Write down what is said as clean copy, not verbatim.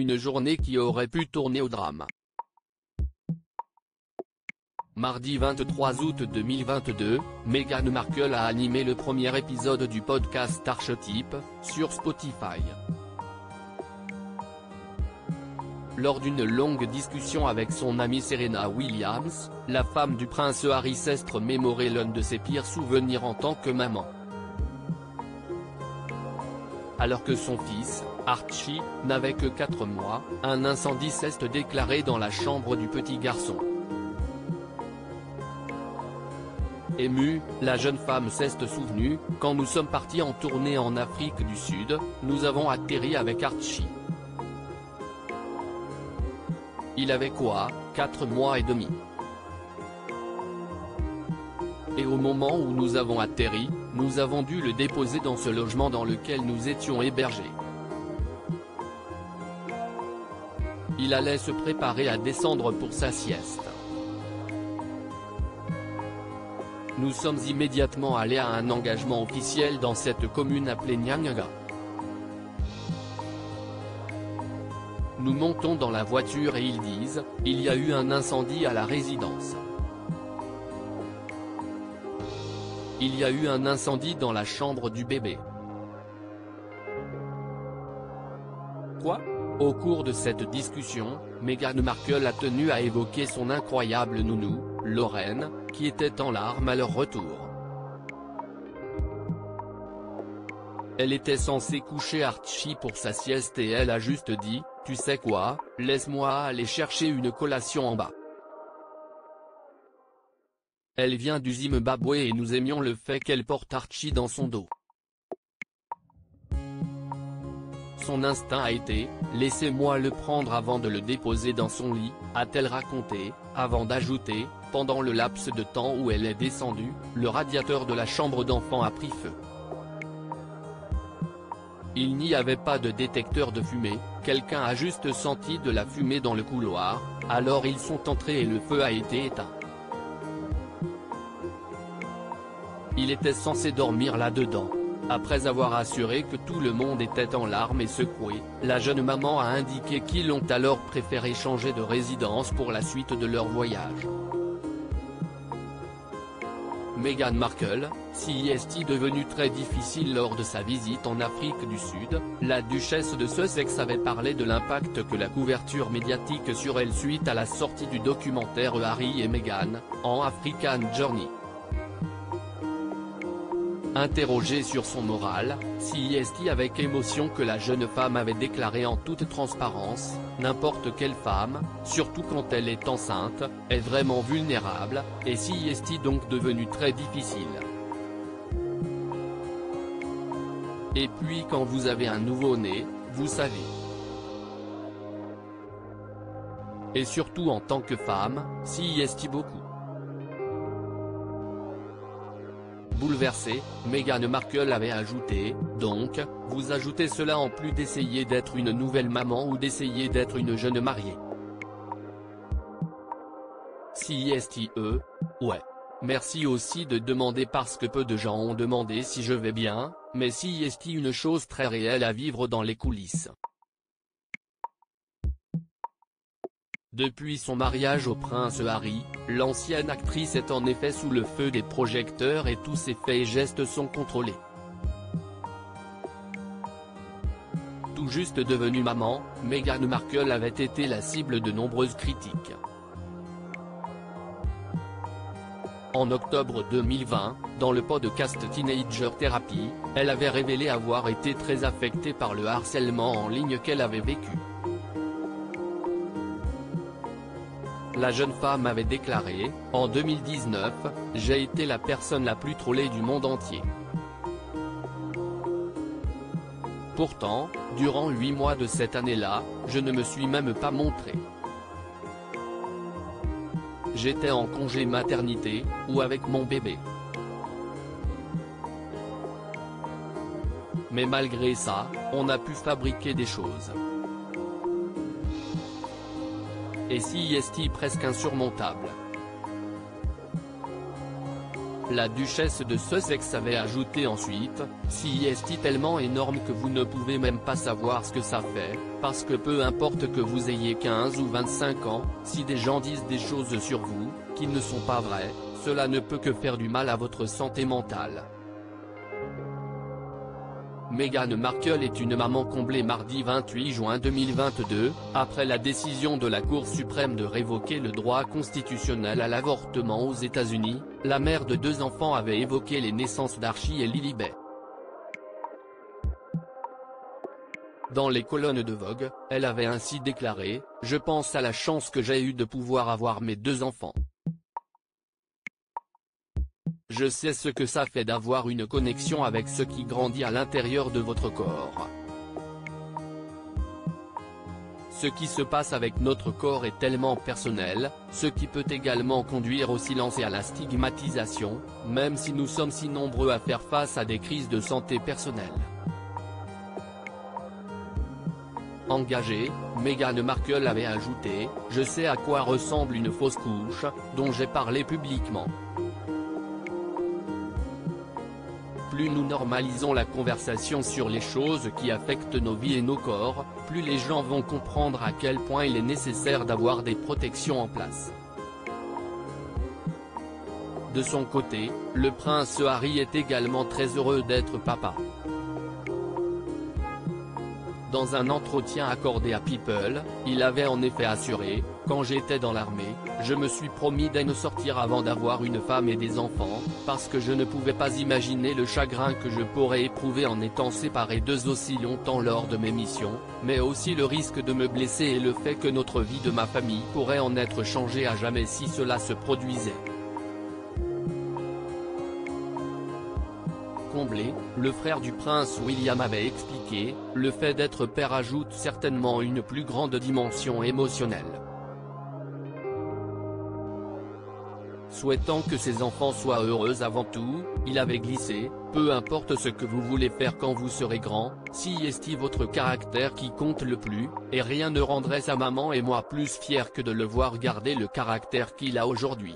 Une journée qui aurait pu tourner au drame. Mardi 23 août 2022, Meghan Markle a animé le premier épisode du podcast Archetype, sur Spotify. Lors d'une longue discussion avec son amie Serena Williams, la femme du prince Harry s'est remémoré l'un de ses pires souvenirs en tant que maman. Alors que son fils, Archie, n'avait que 4 mois, un incendie s'est déclaré dans la chambre du petit garçon. Émue, la jeune femme s'est souvenue, quand nous sommes partis en tournée en Afrique du Sud, nous avons atterri avec Archie. Il avait quoi, 4 mois et demi. Et au moment où nous avons atterri, nous avons dû le déposer dans ce logement dans lequel nous étions hébergés. Il allait se préparer à descendre pour sa sieste. Nous sommes immédiatement allés à un engagement officiel dans cette commune appelée Nyanga. Nous montons dans la voiture et ils disent, il y a eu un incendie à la résidence. Il y a eu un incendie dans la chambre du bébé. Quoi ? Au cours de cette discussion, Meghan Markle a tenu à évoquer son incroyable nounou, Lauren, qui était en larmes à leur retour. Elle était censée coucher Archie pour sa sieste et elle a juste dit, tu sais quoi, laisse-moi aller chercher une collation en bas. Elle vient du Zimbabwe et nous aimions le fait qu'elle porte Archie dans son dos. Son instinct a été, laissez-moi le prendre avant de le déposer dans son lit, a-t-elle raconté, avant d'ajouter, pendant le laps de temps où elle est descendue, le radiateur de la chambre d'enfant a pris feu. Il n'y avait pas de détecteur de fumée, quelqu'un a juste senti de la fumée dans le couloir, alors ils sont entrés et le feu a été éteint. Il était censé dormir là-dedans. Après avoir assuré que tout le monde était en larmes et secoué, la jeune maman a indiqué qu'ils ont alors préféré changer de résidence pour la suite de leur voyage. Meghan Markle, est devenue très difficile lors de sa visite en Afrique du Sud, la duchesse de Sussex avait parlé de l'impact que la couverture médiatique sur elle suite à la sortie du documentaire Harry et Meghan, en African Journey. Interrogée sur son moral, avec émotion que la jeune femme avait déclaré en toute transparence, n'importe quelle femme, surtout quand elle est enceinte, est vraiment vulnérable, et donc devenue très difficile. Et puis quand vous avez un nouveau-né, vous savez. Et surtout en tant que femme, beaucoup. Bouleversée, Meghan Markle avait ajouté, donc, vous ajoutez cela en plus d'essayer d'être une nouvelle maman ou d'essayer d'être une jeune mariée. Ouais. Merci aussi de demander parce que peu de gens ont demandé si je vais bien, mais une chose très réelle à vivre dans les coulisses. Depuis son mariage au prince Harry, l'ancienne actrice est en effet sous le feu des projecteurs et tous ses faits et gestes sont contrôlés. Tout juste devenue maman, Meghan Markle avait été la cible de nombreuses critiques. En octobre 2020, dans le podcast Teenager Therapy, elle avait révélé avoir été très affectée par le harcèlement en ligne qu'elle avait vécu. La jeune femme avait déclaré, en 2019, « J'ai été la personne la plus trollée du monde entier. Pourtant, durant 8 mois de cette année-là, je ne me suis même pas montrée. J'étais en congé maternité, ou avec mon bébé. Mais malgré ça, on a pu fabriquer des choses. Et presque insurmontable. La duchesse de Sussex avait ajouté ensuite, « Si est tellement énorme que vous ne pouvez même pas savoir ce que ça fait, parce que peu importe que vous ayez 15 ou 25 ans, si des gens disent des choses sur vous, qui ne sont pas vraies, cela ne peut que faire du mal à votre santé mentale. » Meghan Markle est une maman comblée mardi 28 juin 2022, après la décision de la Cour suprême de révoquer le droit constitutionnel à l'avortement aux États-Unis. La mère de 2 enfants avait évoqué les naissances d'Archie et Lilibet. Dans les colonnes de Vogue, elle avait ainsi déclaré, « Je pense à la chance que j'ai eue de pouvoir avoir mes 2 enfants. Je sais ce que ça fait d'avoir une connexion avec ce qui grandit à l'intérieur de votre corps. Ce qui se passe avec notre corps est tellement personnel, ce qui peut également conduire au silence et à la stigmatisation, même si nous sommes si nombreux à faire face à des crises de santé personnelle. » Engagée, Meghan Markle avait ajouté, « Je sais à quoi ressemble une fausse couche, dont j'ai parlé publiquement. Plus nous normalisons la conversation sur les choses qui affectent nos vies et nos corps, plus les gens vont comprendre à quel point il est nécessaire d'avoir des protections en place. » De son côté, le prince Harry est également très heureux d'être papa. Dans un entretien accordé à People, il avait en effet assuré, « Quand j'étais dans l'armée, je me suis promis de ne sortir avant d'avoir une femme et des enfants, parce que je ne pouvais pas imaginer le chagrin que je pourrais éprouver en étant séparé d'eux aussi longtemps lors de mes missions, mais aussi le risque de me blesser et le fait que notre vie de ma famille pourrait en être changée à jamais si cela se produisait. » Comblé, le frère du prince William avait expliqué, « Le fait d'être père ajoute certainement une plus grande dimension émotionnelle. Souhaitant que ses enfants soient heureux avant tout, il avait glissé, « Peu importe ce que vous voulez faire quand vous serez grand, si est votre caractère qui compte le plus, et rien ne rendrait sa maman et moi plus fiers que de le voir garder le caractère qu'il a aujourd'hui. »